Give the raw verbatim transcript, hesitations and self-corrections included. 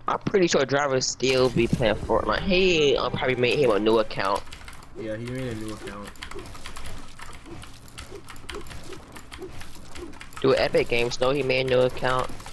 I'm pretty sure Jarvis still be playing Fortnite. He uh, probably made him a new account. Yeah, he made a new account. Do Epic Games know he made a new account?